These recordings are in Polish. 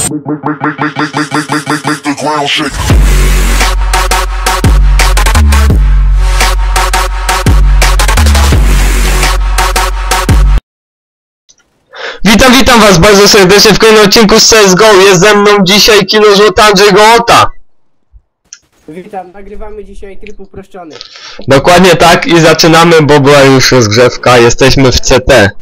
Make the ground shake. Witam was bardzo serdecznie w kolejnym odcinku z CSGO. Jest ze mną dzisiaj Kino Złota Andrzej Gołota. Witam, nagrywamy dzisiaj tryb uproszczony. Dokładnie tak i zaczynamy, bo była już rozgrzewka. Jesteśmy w CT.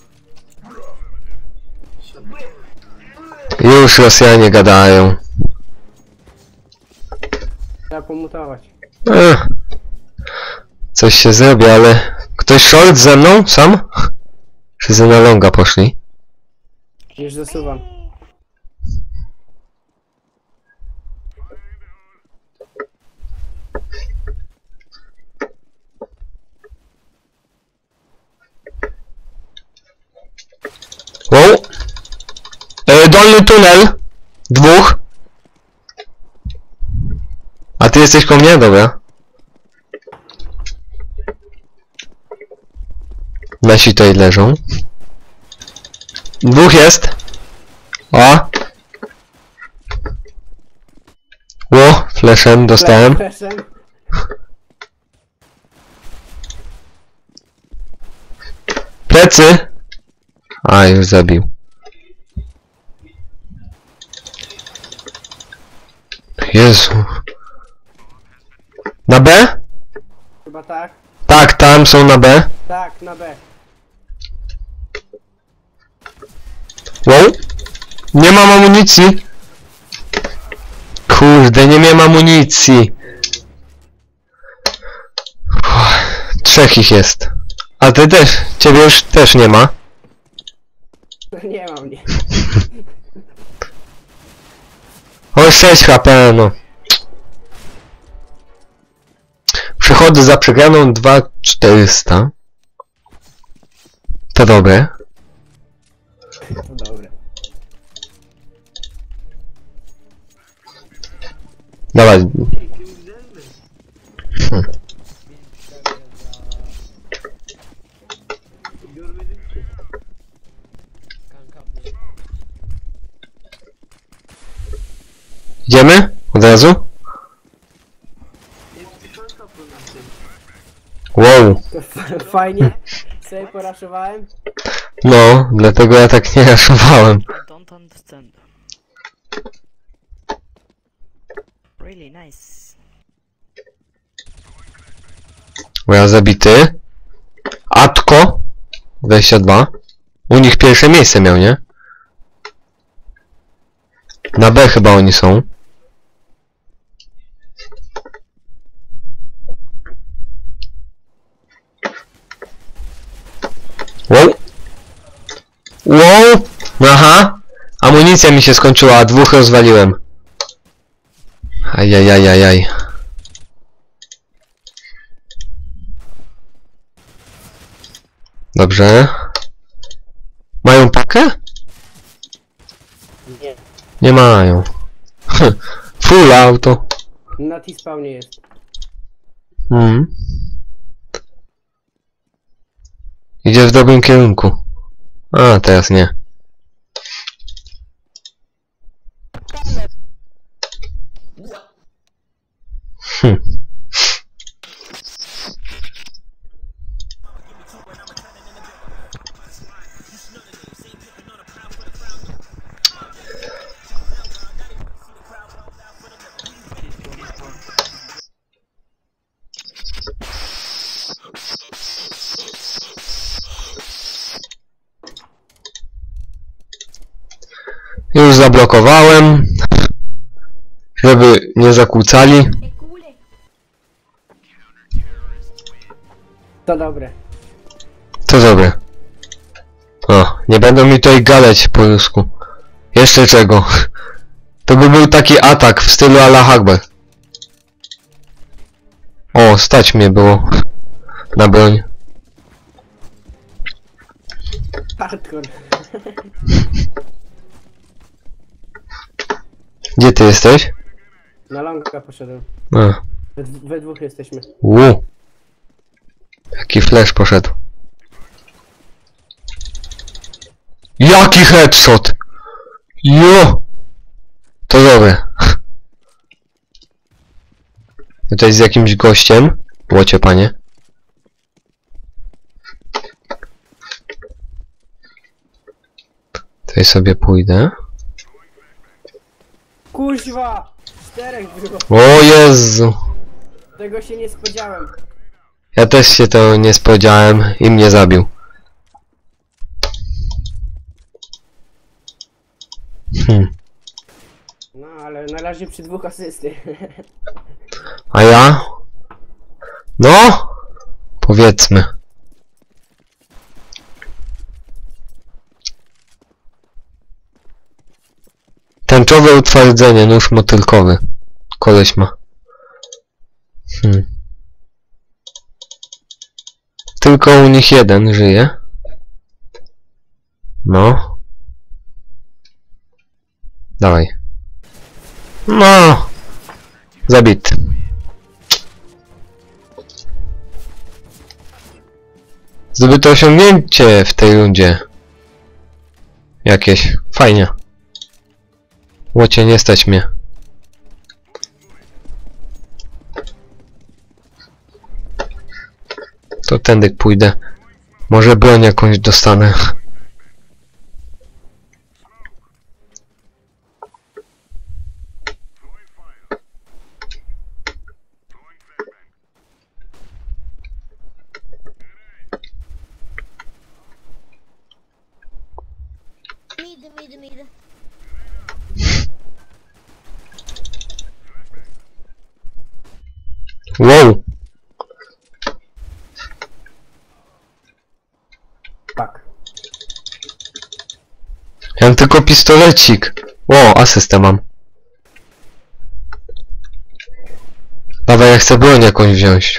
Już Rosjanie gadają. Trzeba pomutować. Coś się zrobi, ale... Ktoś short ze mną? Sam? Czy ze na longa poszli? Już zasuwam. Wow. Dolny tunel. Dwóch. A ty jesteś ko mnie? Dobra. Nasi tutaj leżą. Dwóch jest. O. Ło, fleszem dostałem. Fleszem. Plecy. A, już zabił. Jezu. Na B? Chyba tak. Tak, tam są na B. Tak, na B. Wow. Nie mam amunicji. Kurde, nie miałem amunicji. Trzech ich jest. A ty też. Ciebie już też nie ma. Nie mam, nie. O, 6 HP, no. Przychody za przegraną 2400. To dobre. To dobre. Dawaj. Idziemy? Od razu? Wow. Fajnie. Sobie poraszowałem. No, dlatego ja tak nie raszowałem. Don't understand. Really nice. Ja zabity. Atko 22. U nich pierwsze miejsce miał, nie? Na B chyba oni są. Wow. Wow. Aha. Amunicja mi się skończyła, dwóch rozwaliłem. Ajajajajaj. Dobrze. Mają pakę? Nie. Nie mają. Full auto. Na T-spawnie jest. Idzie w dobrym kierunku. A, teraz nie. Już zablokowałem, żeby nie zakłócali. To dobre. To dobre. O, nie będą mi tutaj gadać po rusku. Jeszcze czego? To by był taki atak w stylu Allah Akbar. O, stać mnie było na broń. Hardcore. Gdzie ty jesteś? Na longa poszedłem. A. We dwóch jesteśmy. Jaki flash poszedł. Jaki headshot! Jo! To dobre. Tutaj z jakimś gościem. Łocie, panie. Tutaj sobie pójdę. Kuźwa! 4 było. O Jezu! Tego się nie spodziewałem. Ja też się to nie spodziewałem i mnie zabił. No, ale na razie przy 2 asysty. A ja? No! Powiedzmy. Tęczowe utwardzenie, nóż motylkowy. Koleś ma. Tylko u nich jeden żyje. No. Dawaj. No! Zabity. Zdobyte osiągnięcie w tej rundzie. Jakieś. Fajnie. Łocie, nie stać mnie. To tędy pójdę. Może broń jakąś dostanę. Mid. Wow! Tak. Ja mam tylko pistolecik. O, asystę mam. Dawaj, ja chcę broń jakąś wziąć.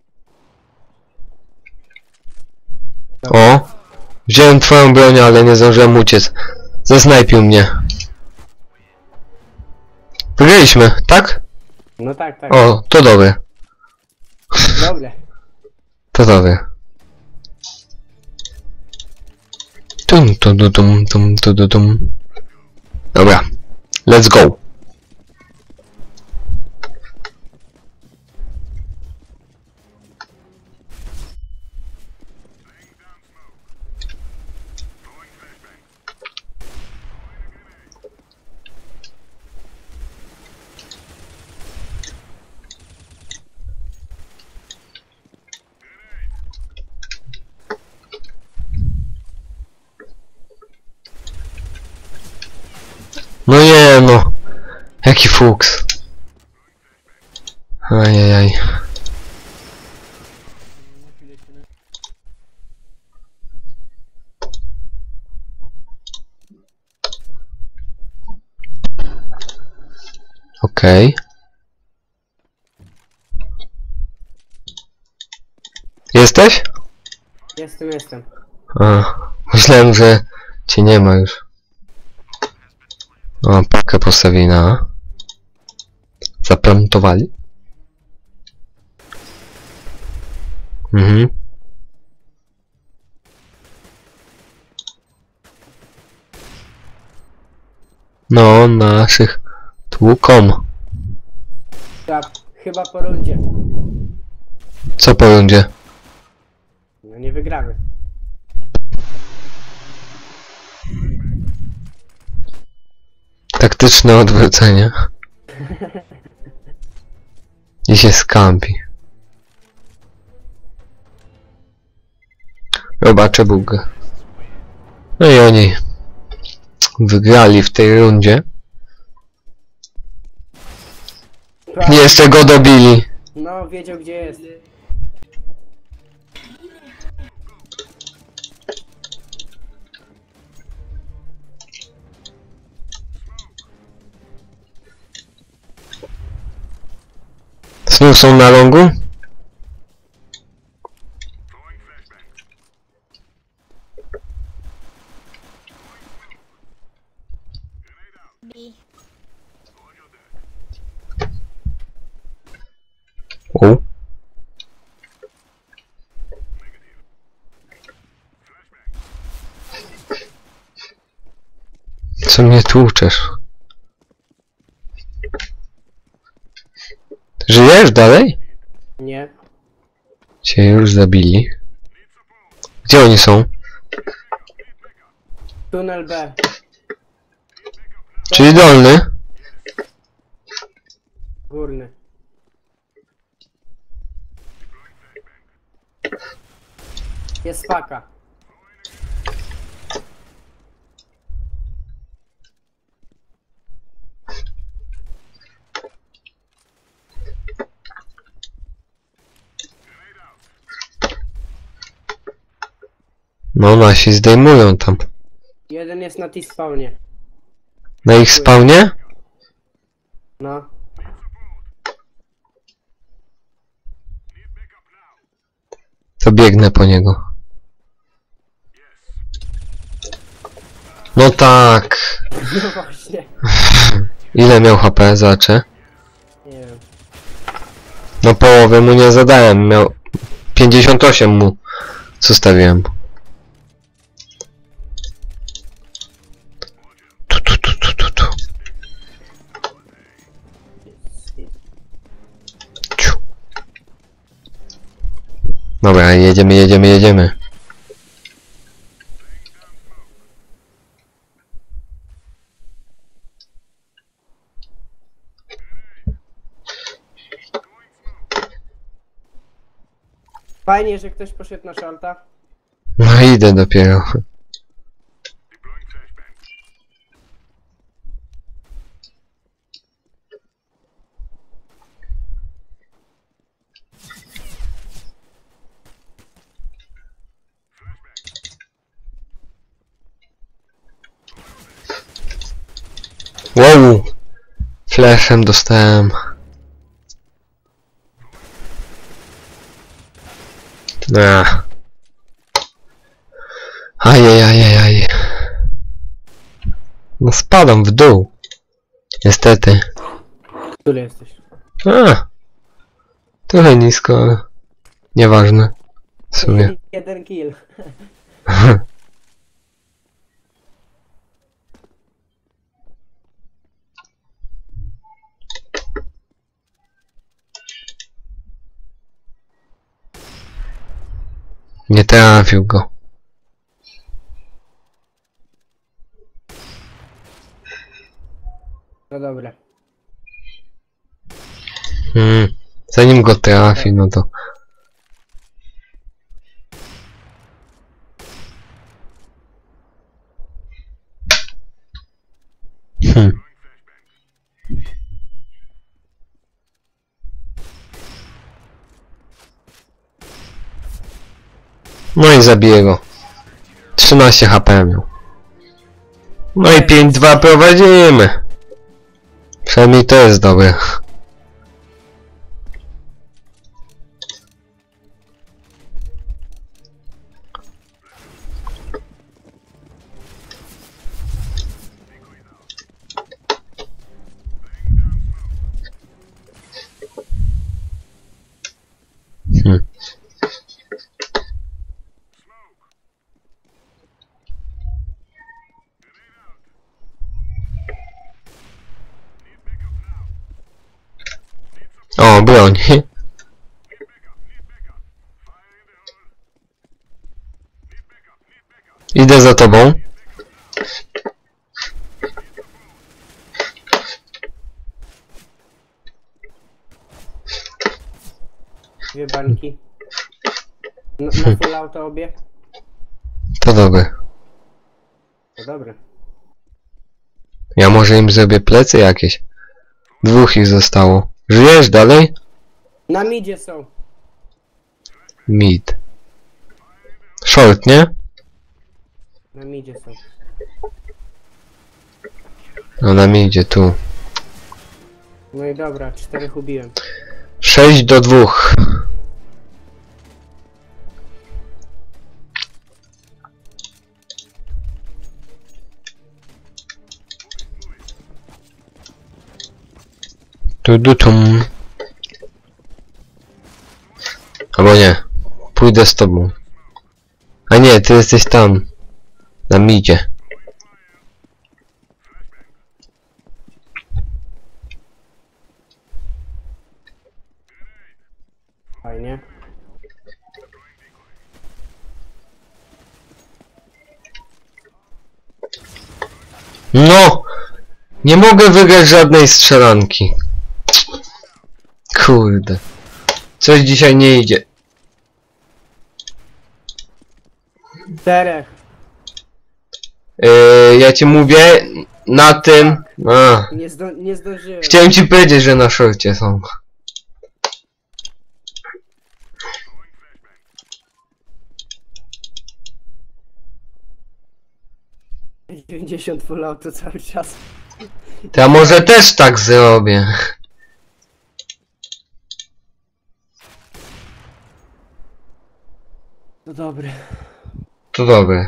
O! Wziąłem twoją broń, ale nie zdążyłem uciec. Zasnajpił mnie. Wygraliśmy, tak? No tak, tak. O, to dobre. Dobre. To dobre. Tum. Dobra. Let's go. No nie no. Jaki fuks. Ajajaj. Okej. Jesteś? Jestem. A, myślałem, że cię nie ma już. O, pakę postawili na... Zaplantowali? Mhm. No, naszych tłukom. Tak, chyba po rundzie. Co po rundzie? No nie wygramy. Taktyczne odwrócenie. I się skampi. Zobaczę bugę. No i oni wygrali w tej rundzie. Prawie. Jeszcze go dobili. No, wiedział gdzie jest. Znów są na longu? B. O. Co mnie tłuczesz? Żyjesz dalej? Nie. Cię już zabili. Gdzie oni są? Tunel B. Czyli dolny? Górny. Jest paka. No nasi zdejmują tam. Jeden jest na T-spawnie. Na ich spawnie? No. To biegnę po niego. No tak. No właśnie. Ile miał HP? Zobaczę. Nie wiem. No połowę mu nie zadałem. Miał 58 mu zostawiłem. Tu. Ciu. Dobra, jedziemy. Fajnie, że ktoś poszedł na szalta. No idę dopiero. Wow! Flashem dostałem. Ajajajajaj. No spadam w dół. Niestety. Który jesteś? Trochę nisko, ale nieważne. W sumie. Jeden kill. Nie trafił go. No dobra. Zanim go trafi, no to... No i zabiję go. 13 HP miał. No i 5-2 prowadzimy. Przynajmniej to jest dobre. O, broń. Idę za tobą. Dwie bańki. Na full auto obie? To dobre. To dobre. Ja może im zrobię plecy jakieś. 2 ich zostało. Żyjesz dalej? Na midzie są. Mid. Short, nie? Na midzie są. No na midzie, tu. No i dobra, 4 ubiłem. 6-2. Tum. Albo nie. Pójdę z tobą. A nie, ty jesteś tam. Na midzie. Fajnie. No! Nie mogę wygrać żadnej strzelanki. Kurde. Coś dzisiaj nie idzie. 4. Ja ci mówię, na tym... A, Nie zdążyłem. chciałem ci powiedzieć, że na szorcie są. Mam 90 full auto cały czas. To ja może też tak zrobię. No dobre. To dobre.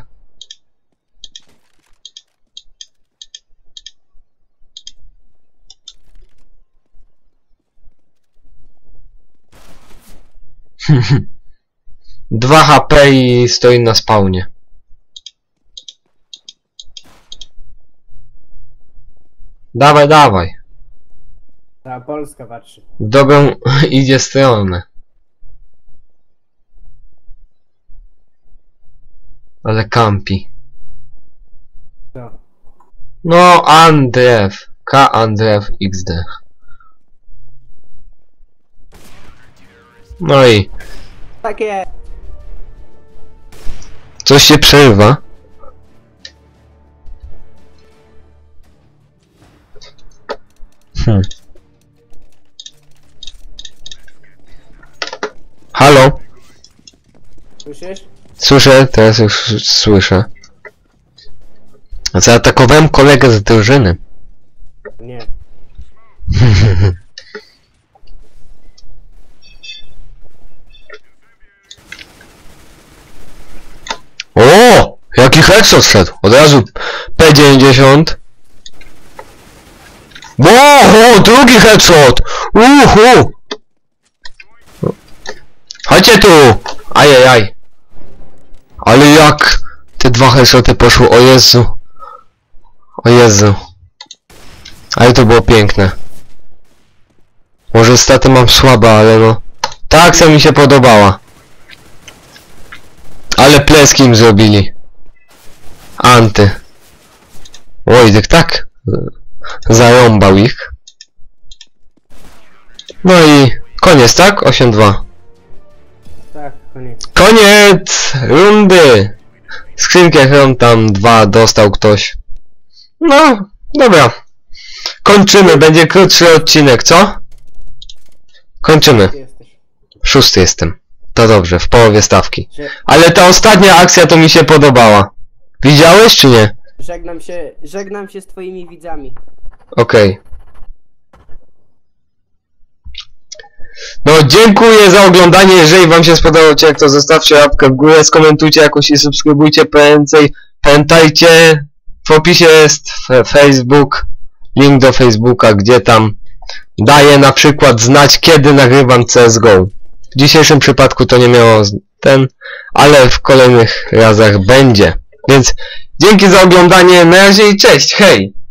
Dwa HP i stoi na spawnie. Dawaj, dawaj. Ta Polska patrzy. W dobrą idzie stronę. Ale kampi. Co? No, Andrew. K. Andrew XD. No i Takie. coś się przerywa. Halo? Słyszysz? Słyszę, teraz już słyszę. Zaatakowałem kolegę z drużyny. Nie. O! Jaki headshot szedł! Od razu P90. Wow! Drugi headshot! Uhu! Chodźcie tu! Ajajaj. Ale jak te dwa headshoty poszły, o Jezu. O Jezu. Ale to było piękne. Może staty mam słabe, ale no. Ta akcja mi się podobała. Ale pleski im zrobili. Anty. Wojtek tak zarąbał ich. No i koniec, tak? 8-2. Tak, koniec. Koniec rundy! Skrzynkę chrom tam 2 dostał ktoś. No, dobra. Kończymy, będzie krótszy odcinek, co? Kończymy. Ty jesteś. 6 jestem. To dobrze, w połowie stawki. Że Ale ta ostatnia akcja to mi się podobała. Widziałeś czy nie? żegnam się z twoimi widzami. Okej. No, dziękuję za oglądanie. Jeżeli wam się spodobał odcinek, to zostawcie łapkę w górę, skomentujcie jakoś i subskrybujcie prędzej. Pamiętajcie, w opisie jest Facebook, link do Facebooka, gdzie tam daję na przykład znać, kiedy nagrywam CSGO. W dzisiejszym przypadku to nie miało ale w kolejnych razach będzie. Więc dzięki za oglądanie, na razie i cześć, hej!